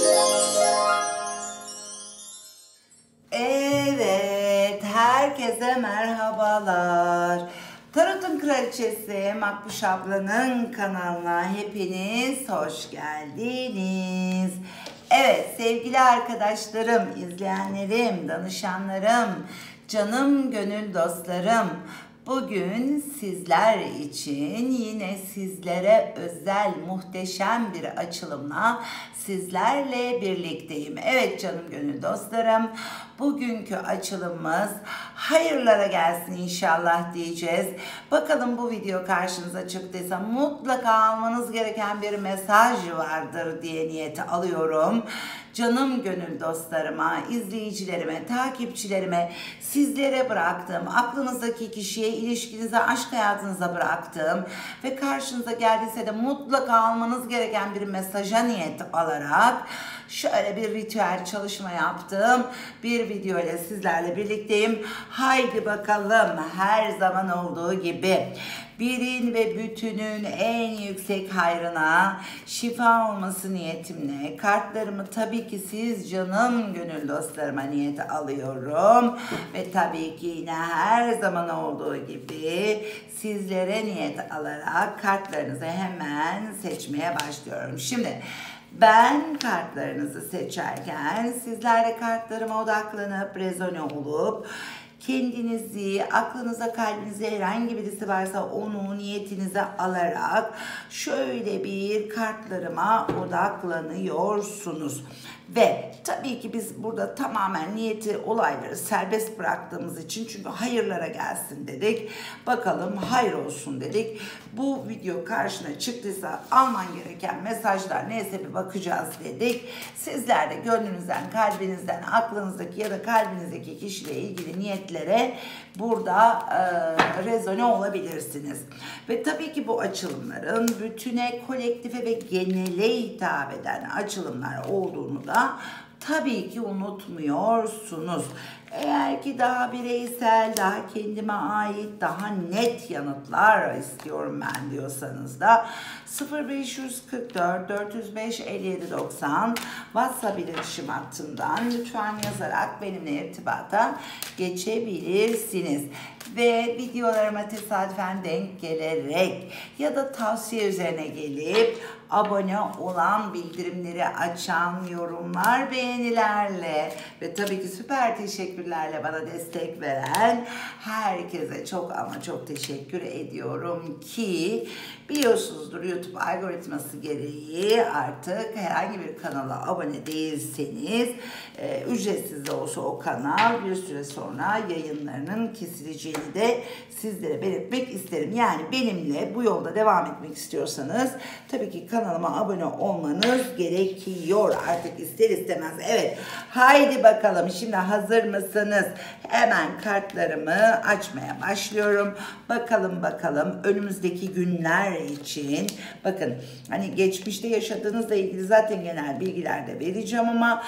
Evet, herkese merhabalar. Tarot'un Kraliçesi Makbuş ablanın kanalına hepiniz hoş geldiniz. Evet sevgili arkadaşlarım, izleyenlerim, danışanlarım, canım gönül dostlarım. Bugün sizler için yine sizlere özel muhteşem bir açılımla sizlerle birlikteyim. Evet canım gönül dostlarım, bugünkü açılımımız hayırlara gelsin inşallah diyeceğiz. Bakalım bu video karşınıza çıktıysa mutlaka almanız gereken bir mesaj vardır diye niyeti alıyorum. Canım gönül dostlarıma, izleyicilerime, takipçilerime, sizlere bıraktığım, aklınızdaki kişiye, ilişkinize, aşk hayatınıza bıraktığım ve karşınıza geldiyse de mutlaka almanız gereken bir mesaja niyet alarak şöyle bir ritüel çalışma yaptım. Bir video ile sizlerle birlikteyim. Haydi bakalım, her zaman olduğu gibi birin ve bütünün en yüksek hayrına şifa olması niyetimle kartlarımı tabii ki siz canım gönül dostlarıma niyet alıyorum. Ve tabii ki yine her zaman olduğu gibi sizlere niyet alarak kartlarınızı hemen seçmeye başlıyorum. Şimdi ben kartlarınızı seçerken sizler de kartlarıma odaklanıp rezone olup kendinizi, aklınıza, kalbinize herhangi birisi varsa onu niyetinize alarak şöyle bir kartlarıma odaklanıyorsunuz. Ve tabii ki biz burada tamamen niyeti, olayları serbest bıraktığımız için, çünkü hayırlara gelsin dedik. Bakalım hayır olsun dedik. Bu video karşına çıktıysa alman gereken mesajlar neyse bir bakacağız dedik. Sizler de gönlünüzden, kalbinizden, aklınızdaki ya da kalbinizdeki kişiyle ilgili niyetlere burada rezone olabilirsiniz. Ve tabii ki bu açılımların bütüne, kolektife ve genele hitap eden açılımlar olduğunu da tabii ki unutmuyorsunuz. Eğer ki daha bireysel, daha kendime ait, daha net yanıtlar istiyorum ben diyorsanız da 0544 405 57 90 WhatsApp iletişim hattından lütfen yazarak benimle irtibata geçebilirsiniz. Ve videolarıma tesadüfen denk gelerek ya da tavsiye üzerine gelip abone olan, bildirimleri açan, yorumlar, beğenilerle ve tabii ki süper teşekkürlerle bana destek veren herkese çok ama çok teşekkür ediyorum ki biliyorsunuzdur, YouTube algoritması gereği artık herhangi bir kanala abone değilseniz ücretsiz de olsa o kanal bir süre sonra yayınlarının kesileceğini de sizlere belirtmek isterim. Yani benimle bu yolda devam etmek istiyorsanız tabii ki kanalıma abone olmanız gerekiyor artık ister istemez. Evet, haydi bakalım, şimdi hazır mısınız? Hemen kartlarımı açmaya başlıyorum. Bakalım önümüzdeki günler için, bakın hani geçmişte yaşadığınızla ilgili zaten genel bilgiler de vereceğim ama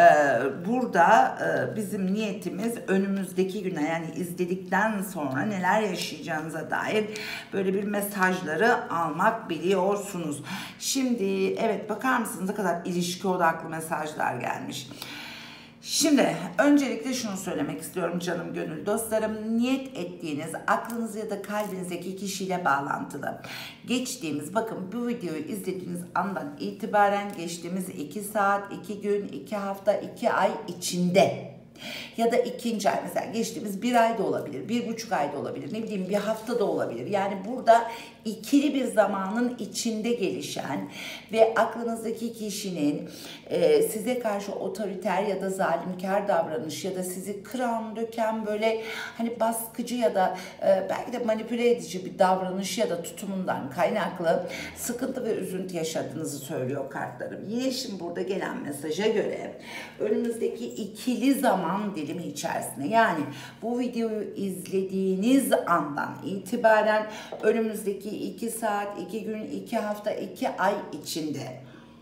burada bizim niyetimiz önümüzdeki günler, yani izledikten sonra neler yaşayacağınıza dair böyle bir mesajları almak, biliyorsunuz. Şimdi evet, bakar mısınız ne kadar ilişki odaklı mesajlar gelmiş. Şimdi öncelikle şunu söylemek istiyorum canım gönül dostlarım. Niyet ettiğiniz aklınız ya da kalbinizdeki kişiyle bağlantılı geçtiğimiz, bakın bu videoyu izlediğiniz andan itibaren geçtiğimiz 2 saat, 2 gün, 2 hafta, 2 ay içinde ya da ikinci ay, mesela geçtiğimiz bir ay da olabilir, 1,5 ay da olabilir, ne bileyim bir hafta da olabilir. Yani burada ikili bir zamanın içinde gelişen ve aklınızdaki kişinin size karşı otoriter ya da zalimkar davranış ya da sizi kıran, döken, böyle hani baskıcı ya da belki de manipüle edici bir davranış ya da tutumundan kaynaklı sıkıntı ve üzüntü yaşadığınızı söylüyor kartlarım. Yine şimdi burada gelen mesaja göre önümüzdeki ikili zaman dilimi içerisinde, yani bu videoyu izlediğiniz andan itibaren önümüzdeki 2 saat, 2 gün, 2 hafta, 2 ay içinde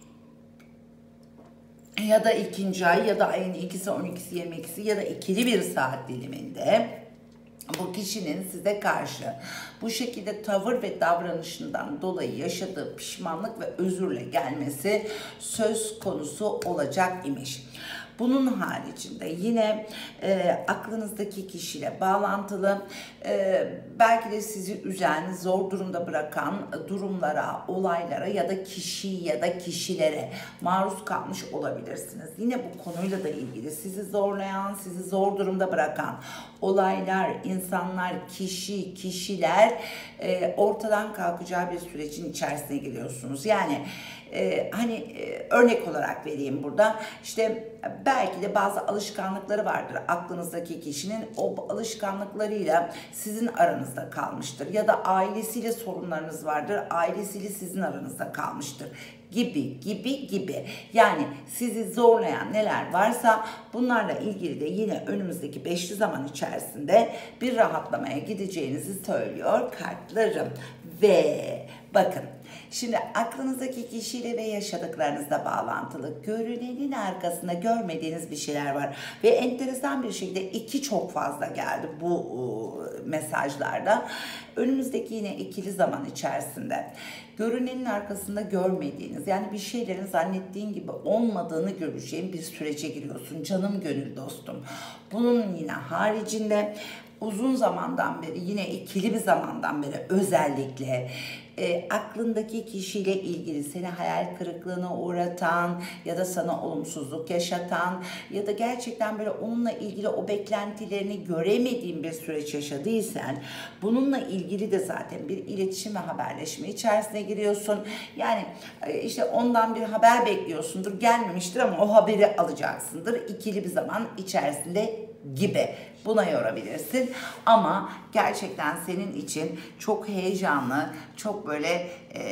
ya da ikinci ay ya da ayın 2'si, 12'si, 22'si ya da ikili bir saat diliminde bu kişinin size karşı bu şekilde tavır ve davranışından dolayı yaşadığı pişmanlık ve özürle gelmesi söz konusu olacak imiş. Bunun haricinde yine aklınızdaki kişiyle bağlantılı belki de sizi üzen, zor durumda bırakan durumlara, olaylara ya da kişi ya da kişilere maruz kalmış olabilirsiniz. Yine bu konuyla da ilgili sizi zorlayan, sizi zor durumda bırakan olaylar, insanlar, kişiler ortadan kalkacağı bir sürecin içerisine giriyorsunuz. Yani örnek olarak vereyim burada. İşte belki de bazı alışkanlıkları vardır aklınızdaki kişinin. O alışkanlıklarıyla sizin aranızda kalmıştır. Ya da ailesiyle sorunlarınız vardır. Ailesiyle sizin aranızda kalmıştır. Gibi. Yani sizi zorlayan neler varsa bunlarla ilgili de yine önümüzdeki beşli zaman içerisinde bir rahatlamaya gideceğinizi söylüyor kartlarım. Ve bakın, şimdi aklınızdaki kişiyle ve yaşadıklarınızla bağlantılı görünenin arkasında görmediğiniz bir şeyler var. Ve enteresan bir şekilde 2 çok fazla geldi bu mesajlarda. Önümüzdeki yine ikili zaman içerisinde görünenin arkasında görmediğiniz, yani bir şeylerin zannettiğin gibi olmadığını göreceğin bir sürece giriyorsun canım gönül dostum. Bunun yine haricinde uzun zamandan beri, yine ikili bir zamandan beri özellikle aklındaki kişiyle ilgili seni hayal kırıklığına uğratan ya da sana olumsuzluk yaşatan ya da gerçekten böyle onunla ilgili o beklentilerini göremediğin bir süreç yaşadıysan, bununla ilgili de zaten bir iletişim ve haberleşme içerisine giriyorsun. Yani işte ondan bir haber bekliyorsundur, gelmemiştir ama o haberi alacaksındır ikili bir zaman içerisinde gibi. Buna yorabilirsin ama gerçekten senin için çok heyecanlı, çok böyle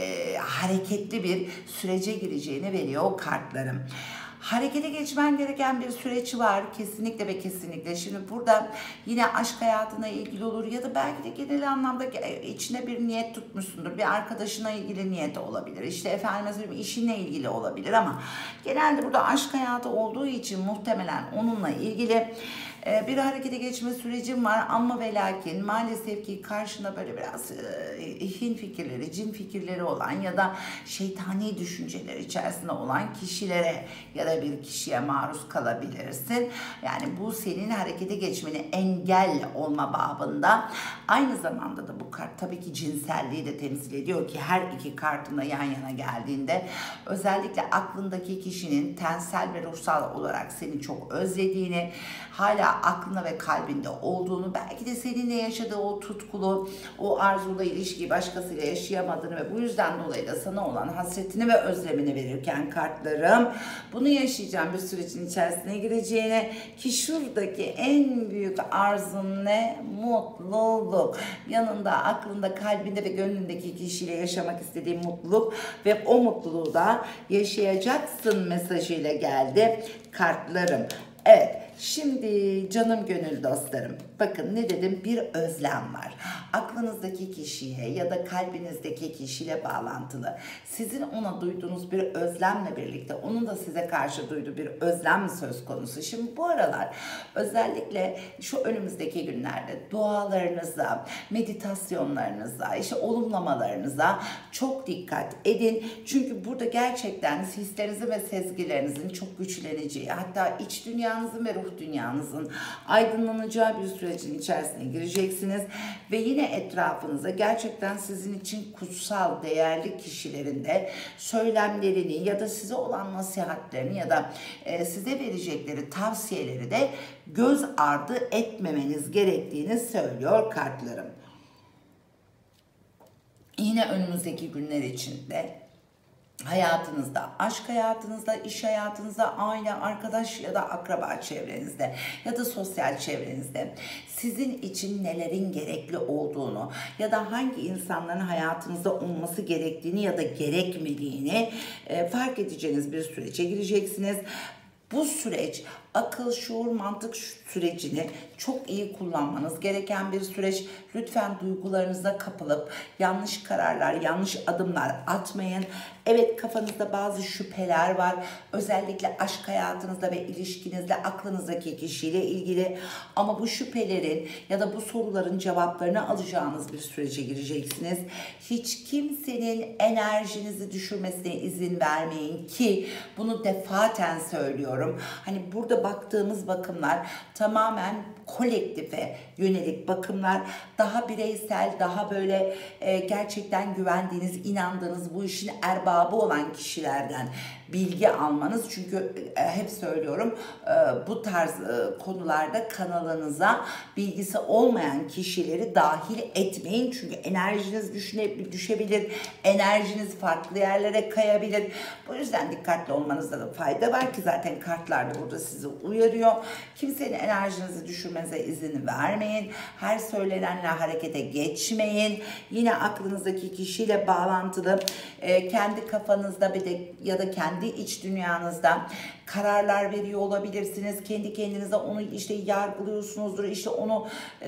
hareketli bir sürece gireceğini veriyor kartlarım. Harekete geçmen gereken bir süreç var kesinlikle ve kesinlikle. Şimdi burada yine aşk hayatına ilgili olur ya da belki de genel anlamda içine bir niyet tutmuşsundur. Bir arkadaşına ilgili niyet olabilir. İşte efendim işinle ilgili olabilir ama genelde burada aşk hayatı olduğu için muhtemelen onunla ilgili bir harekete geçme sürecim var ama ve lakin maalesef ki karşında böyle biraz hin fikirleri, cin fikirleri olan ya da şeytani düşünceler içerisinde olan kişilere ya da bir kişiye maruz kalabilirsin. Yani bu senin harekete geçmeni engel olma babında. Aynı zamanda da bu kart tabii ki cinselliği de temsil ediyor ki her iki kartın da yan yana geldiğinde özellikle aklındaki kişinin tensel ve ruhsal olarak seni çok özlediğini, hala aklında ve kalbinde olduğunu, belki de seninle yaşadığı o tutkulu, o arzulu ilişkiyi başkasıyla yaşayamadığını ve bu yüzden dolayı da sana olan hasretini ve özlemini verirken kartlarım bunu yaşayacağım bir sürecin içerisine gireceğine, ki şuradaki en büyük arzun ne? Mutluluk. Yanında, aklında, kalbinde ve gönlündeki kişiyle yaşamak istediğin mutluluk ve o mutluluğu da yaşayacaksın mesajıyla geldi kartlarım. Evet. Şimdi canım gönül dostlarım, bakın ne dedim, bir özlem var. Aklınızdaki kişiye ya da kalbinizdeki kişiyle bağlantılı. Sizin ona duyduğunuz bir özlemle birlikte onun da size karşı duyduğu bir özlem söz konusu. Şimdi bu aralar özellikle şu önümüzdeki günlerde dualarınıza, meditasyonlarınıza, işte olumlamalarınıza çok dikkat edin. Çünkü burada gerçekten hislerinizin ve sezgilerinizin çok güçleneceği, hatta iç dünyanızın ve ruh dünyanızın aydınlanacağı bir sürecin içerisine gireceksiniz ve yine etrafınıza gerçekten sizin için kutsal, değerli kişilerin de söylemlerini ya da size olan nasihatlerini ya da size verecekleri tavsiyeleri de göz ardı etmemeniz gerektiğini söylüyor kartlarım. Yine önümüzdeki günler içinde hayatınızda, aşk hayatınızda, iş hayatınızda, aile, arkadaş ya da akraba çevrenizde ya da sosyal çevrenizde sizin için nelerin gerekli olduğunu ya da hangi insanların hayatınızda olması gerektiğini ya da gerekmediğini fark edeceğiniz bir sürece gireceksiniz. Bu süreç akıl, şuur, mantık sürecini çok iyi kullanmanız gereken bir süreç. Lütfen duygularınıza kapılıp yanlış kararlar, yanlış adımlar atmayın. Evet, kafanızda bazı şüpheler var. Özellikle aşk hayatınızda ve ilişkinizde aklınızdaki kişiyle ilgili. Ama bu şüphelerin ya da bu soruların cevaplarını alacağınız bir sürece gireceksiniz. Hiç kimsenin enerjinizi düşürmesine izin vermeyin ki bunu defaten söylüyorum. Hani burada baktığımız bakımlar tamamen kolektife yönelik bakımlar, daha bireysel, daha böyle gerçekten güvendiğiniz, inandığınız, bu işin erbabı olan kişilerden bilgi almanız. Çünkü hep söylüyorum, bu tarz konularda kanalınıza bilgisi olmayan kişileri dahil etmeyin. Çünkü enerjiniz düşebilir, enerjiniz farklı yerlere kayabilir. Bu yüzden dikkatli olmanızda da fayda var ki zaten kartlar da burada sizi uyarıyor. Kimsenin enerjinizi düşürmenize izin vermeyin. Her söylenenle harekete geçmeyin. Yine aklınızdaki kişiyle bağlantılı kendi kafanızda bir de ya da kendi iç dünyanızda kararlar veriyor olabilirsiniz. Kendi kendinize onu işte yargılıyorsunuzdur, işte onu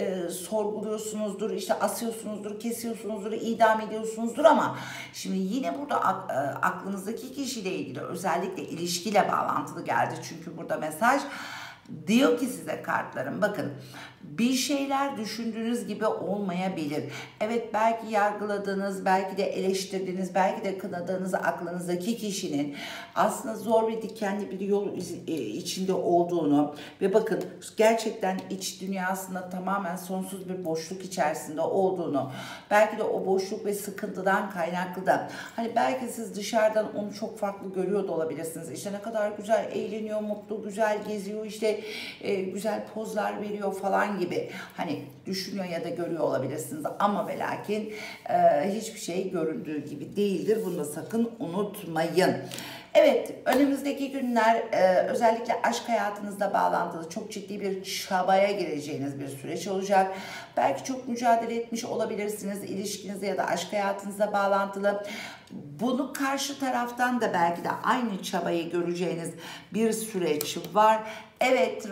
sorguluyorsunuzdur, işte asıyorsunuzdur, kesiyorsunuzdur, idam ediyorsunuzdur ama şimdi yine burada aklınızdaki kişiyle ilgili özellikle ilişkiyle bağlantılı geldi. Çünkü burada mesaj diyor ki size kartlarım, bakın, bir şeyler düşündüğünüz gibi olmayabilir. Evet, belki yargıladığınız, belki de eleştirdiğiniz, belki de kınadığınız aklınızdaki kişinin aslında zor ve dikenli bir yol içinde olduğunu ve bakın gerçekten iç dünyasında tamamen sonsuz bir boşluk içerisinde olduğunu, belki de o boşluk ve sıkıntıdan kaynaklı da hani belki siz dışarıdan onu çok farklı görüyor da olabilirsiniz. İşte ne kadar güzel eğleniyor, mutlu, güzel geziyor, işte güzel pozlar veriyor falan gibi hani düşünüyor ya da görüyor olabilirsiniz ama ve lakin hiçbir şey göründüğü gibi değildir. Bunu da sakın unutmayın. Evet, önümüzdeki günler özellikle aşk hayatınızla bağlantılı çok ciddi bir çabaya gireceğiniz bir süreç olacak. Belki çok mücadele etmiş olabilirsiniz ilişkinizde ya da aşk hayatınızla bağlantılı. Bunu karşı taraftan da belki de aynı çabayı göreceğiniz bir süreç var. Evet,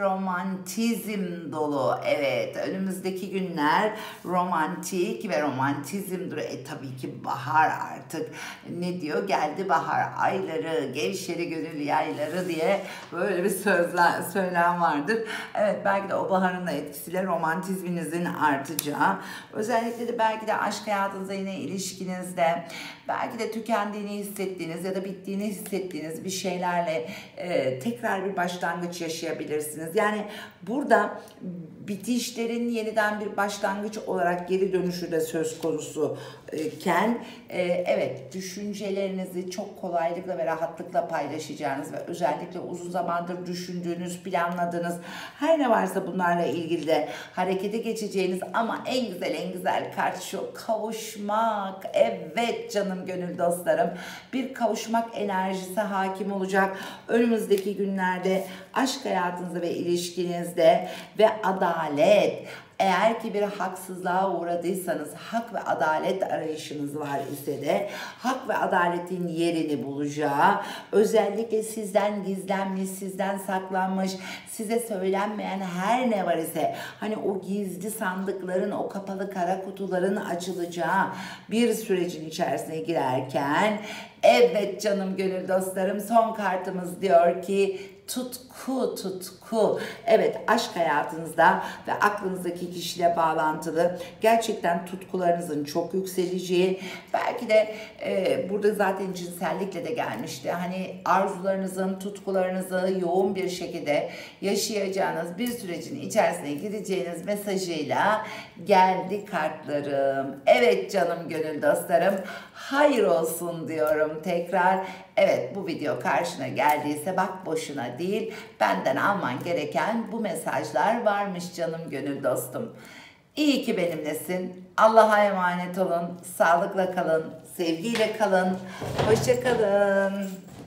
romantizm dolu. Evet, önümüzdeki günler romantik ve romantizmdir. Tabii ki bahar artık. Ne diyor? Geldi bahar ayları, gevşeri gönül yayları diye böyle bir söylem vardır. Evet, belki de o baharın da etkisiyle romantizminizin artacağı. Özellikle de belki de aşk hayatınızda, yine ilişkinizde belki de tükendiğini hissettiğiniz ya da bittiğini hissettiğiniz bir şeylerle tekrar bir başlangıç yaşayabilirsiniz. Yani burada bitişlerin yeniden bir başlangıç olarak geri dönüşü de söz konusu iken evet, düşüncelerinizi çok kolaylıkla ve rahatlıkla paylaşacağınız ve özellikle uzun zamandır düşündüğünüz, planladığınız her ne varsa bunlarla ilgili de harekete geçeceğiniz ama en güzel kart şu: kavuşmak. Evet canım gönül dostlarım, bir kavuşmak enerjisi hakim olacak önümüzdeki günlerde aşk hayatınızda ve ilişkinizde ve adalet. Eğer ki bir haksızlığa uğradıysanız, hak ve adalet arayışınız var ise de hak ve adaletin yerini bulacağı, özellikle sizden gizlenmiş, sizden saklanmış, size söylenmeyen her ne var ise hani o gizli sandıkların, o kapalı kara kutuların açılacağı bir sürecin içerisine girerken, evet canım gönül dostlarım, son kartımız diyor ki tutku. Evet, aşk hayatınızda ve aklınızdaki kişiyle bağlantılı gerçekten tutkularınızın çok yükseleceği, belki de burada zaten cinsellikle de gelmişti. Hani arzularınızın, tutkularınızı yoğun bir şekilde yaşayacağınız bir sürecin içerisine gireceğiniz mesajıyla geldi kartlarım. Evet canım gönül dostlarım, hayır olsun diyorum tekrar. Evet, bu video karşına geldiyse bak boşuna değil, benden alman gereken bu mesajlar varmış canım gönül dostum. İyi ki benimlesin. Allah'a emanet olun. Sağlıkla kalın. Sevgiyle kalın. Hoşça kalın.